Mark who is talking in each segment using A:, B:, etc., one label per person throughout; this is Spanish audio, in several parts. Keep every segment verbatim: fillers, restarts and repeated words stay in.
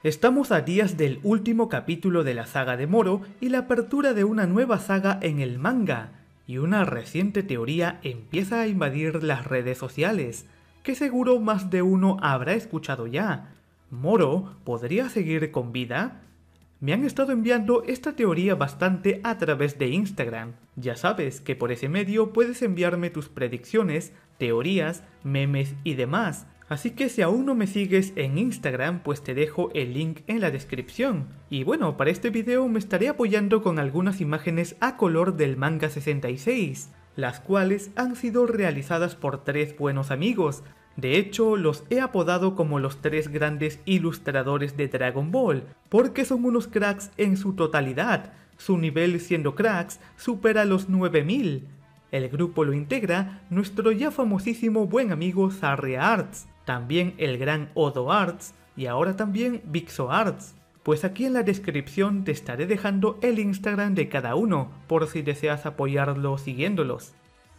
A: Estamos a días del último capítulo de la saga de Moro y la apertura de una nueva saga en el manga, y una reciente teoría empieza a invadir las redes sociales, que seguro más de uno habrá escuchado ya. ¿Moro podría seguir con vida? Me han estado enviando esta teoría bastante a través de Instagram. Ya sabes que por ese medio puedes enviarme tus predicciones, teorías, memes y demás. Así que si aún no me sigues en Instagram, pues te dejo el link en la descripción. Y bueno, para este video me estaré apoyando con algunas imágenes a color del manga sesenta y seis, las cuales han sido realizadas por tres buenos amigos. De hecho, los he apodado como los tres grandes ilustradores de Dragon Ball, porque son unos cracks en su totalidad. Su nivel siendo cracks supera los nueve mil. El grupo lo integra nuestro ya famosísimo buen amigo Sarria Arts, también el gran Odo Arts y ahora también Vixo Arts. Pues aquí en la descripción te estaré dejando el Instagram de cada uno, por si deseas apoyarlo siguiéndolos.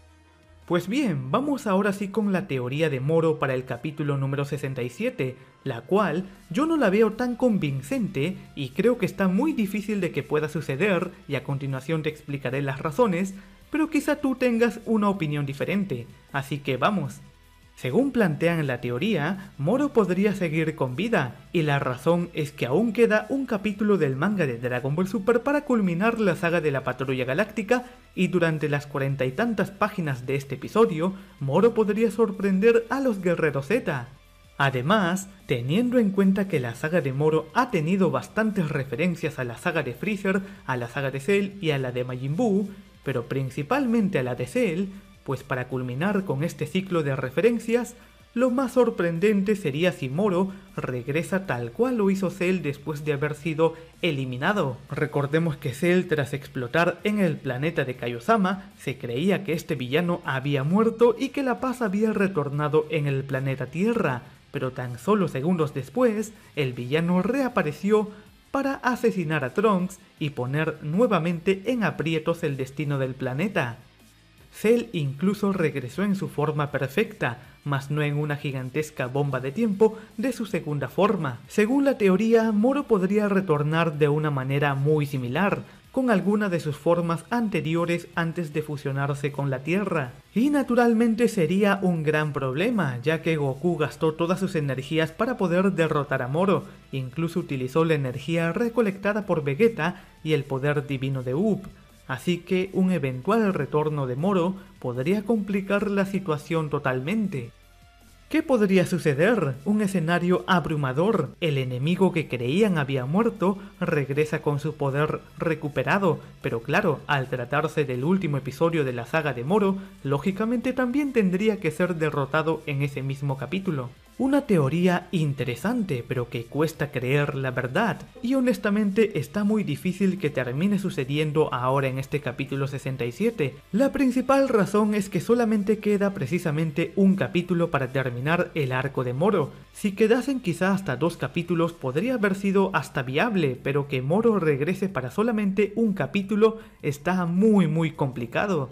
A: Pues bien, vamos ahora sí con la teoría de Moro para el capítulo número sesenta y siete, la cual yo no la veo tan convincente y creo que está muy difícil de que pueda suceder, y a continuación te explicaré las razones, pero quizá tú tengas una opinión diferente, así que vamos. Según plantean la teoría, Moro podría seguir con vida, y la razón es que aún queda un capítulo del manga de Dragon Ball Super para culminar la saga de la Patrulla Galáctica, y durante las cuarenta y tantas páginas de este episodio, Moro podría sorprender a los Guerreros Z. Además, teniendo en cuenta que la saga de Moro ha tenido bastantes referencias a la saga de Freezer, a la saga de Cell y a la de Majin Buu, pero principalmente a la de Cell, pues para culminar con este ciclo de referencias, lo más sorprendente sería si Moro regresa tal cual lo hizo Cell después de haber sido eliminado. Recordemos que Cell, tras explotar en el planeta de Kaiosama, se creía que este villano había muerto y que la paz había retornado en el planeta Tierra, pero tan solo segundos después, el villano reapareció para asesinar a Trunks y poner nuevamente en aprietos el destino del planeta. Cell incluso regresó en su forma perfecta, mas no en una gigantesca bomba de tiempo de su segunda forma. Según la teoría, Moro podría retornar de una manera muy similar, con alguna de sus formas anteriores antes de fusionarse con la Tierra. Y naturalmente sería un gran problema, ya que Goku gastó todas sus energías para poder derrotar a Moro, incluso utilizó la energía recolectada por Vegeta y el poder divino de Up. Así que un eventual retorno de Moro podría complicar la situación totalmente. ¿Qué podría suceder? Un escenario abrumador. El enemigo que creían había muerto regresa con su poder recuperado, pero claro, al tratarse del último episodio de la saga de Moro, lógicamente también tendría que ser derrotado en ese mismo capítulo. Una teoría interesante, pero que cuesta creer la verdad, y honestamente está muy difícil que termine sucediendo ahora en este capítulo sesenta y siete. La principal razón es que solamente queda precisamente un capítulo para terminar el arco de Moro. Si quedasen quizá hasta dos capítulos podría haber sido hasta viable, pero que Moro regrese para solamente un capítulo está muy muy complicado.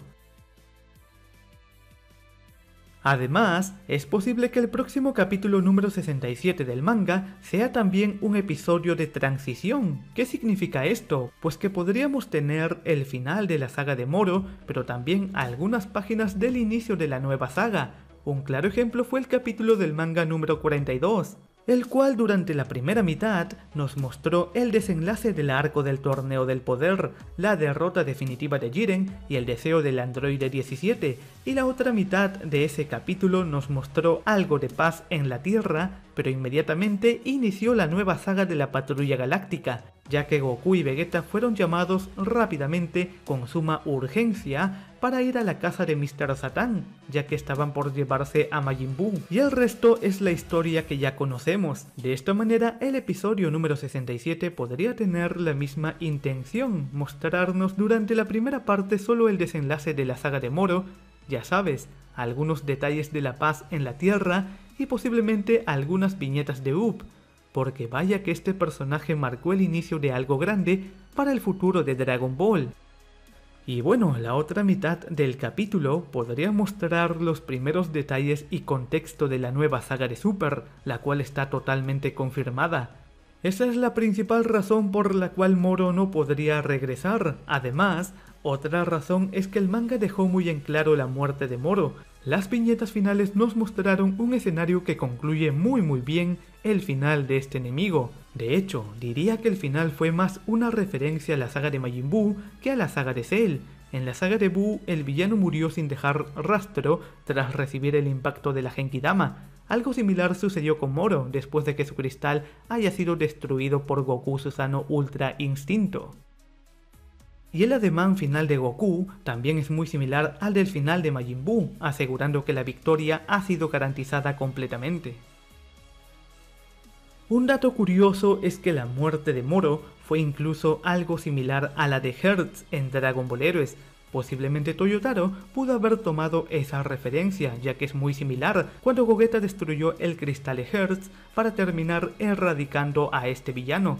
A: Además, es posible que el próximo capítulo número sesenta y siete del manga sea también un episodio de transición. ¿Qué significa esto? Pues que podríamos tener el final de la saga de Moro, pero también algunas páginas del inicio de la nueva saga. Un claro ejemplo fue el capítulo del manga número cuarenta y dos, el cual durante la primera mitad nos mostró el desenlace del arco del Torneo del Poder, la derrota definitiva de Jiren y el deseo del androide diecisiete, y la otra mitad de ese capítulo nos mostró algo de paz en la Tierra, pero inmediatamente inició la nueva saga de la Patrulla Galáctica, ya que Goku y Vegeta fueron llamados rápidamente con suma urgencia para ir a la casa de mister Satan, ya que estaban por llevarse a Majin Buu, y el resto es la historia que ya conocemos. De esta manera, el episodio número sesenta y siete podría tener la misma intención, mostrarnos durante la primera parte solo el desenlace de la saga de Moro, ya sabes, algunos detalles de la paz en la Tierra y posiblemente algunas viñetas de Up, porque vaya que este personaje marcó el inicio de algo grande para el futuro de Dragon Ball. Y bueno, la otra mitad del capítulo podría mostrar los primeros detalles y contexto de la nueva saga de Super, la cual está totalmente confirmada. Esa es la principal razón por la cual Moro no podría regresar. Además, otra razón es que el manga dejó muy en claro la muerte de Moro. Las viñetas finales nos mostraron un escenario que concluye muy muy bien el final de este enemigo. De hecho, diría que el final fue más una referencia a la saga de Majin Buu que a la saga de Cell. En la saga de Buu, el villano murió sin dejar rastro tras recibir el impacto de la Genkidama. Algo similar sucedió con Moro después de que su cristal haya sido destruido por Goku Susanoo Ultra Instinto. Y el ademán final de Goku también es muy similar al del final de Majin Buu, asegurando que la victoria ha sido garantizada completamente. Un dato curioso es que la muerte de Moro fue incluso algo similar a la de Hertz en Dragon Ball Heroes. Posiblemente Toyotaro pudo haber tomado esa referencia, ya que es muy similar cuando Gogeta destruyó el cristal de Hertz para terminar erradicando a este villano.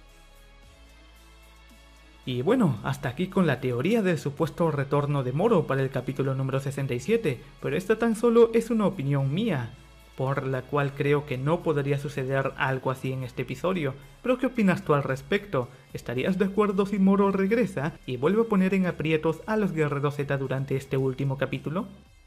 A: Y bueno, hasta aquí con la teoría del supuesto retorno de Moro para el capítulo número sesenta y siete, pero esta tan solo es una opinión mía, por la cual creo que no podría suceder algo así en este episodio. Pero ¿qué opinas tú al respecto? ¿Estarías de acuerdo si Moro regresa y vuelve a poner en aprietos a los Guerreros Z durante este último capítulo?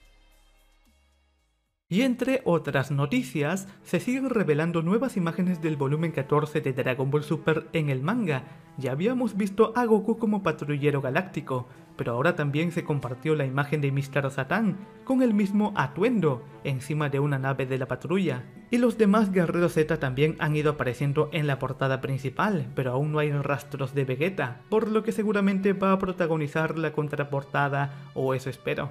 A: Y entre otras noticias, se siguen revelando nuevas imágenes del volumen catorce de Dragon Ball Super en el manga. Ya habíamos visto a Goku como patrullero galáctico, pero ahora también se compartió la imagen de míster Satan, con el mismo atuendo, encima de una nave de la patrulla. Y los demás Guerreros Z también han ido apareciendo en la portada principal, pero aún no hay rastros de Vegeta, por lo que seguramente va a protagonizar la contraportada, o eso espero.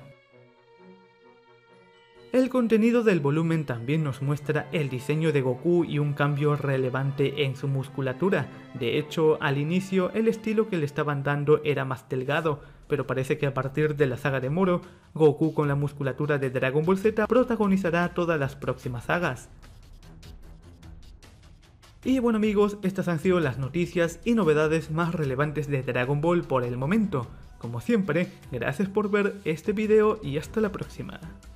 A: El contenido del volumen también nos muestra el diseño de Goku y un cambio relevante en su musculatura. De hecho, al inicio el estilo que le estaban dando era más delgado, pero parece que a partir de la saga de Moro, Goku con la musculatura de Dragon Ball Z protagonizará todas las próximas sagas. Y bueno amigos, estas han sido las noticias y novedades más relevantes de Dragon Ball por el momento. Como siempre, gracias por ver este video y hasta la próxima.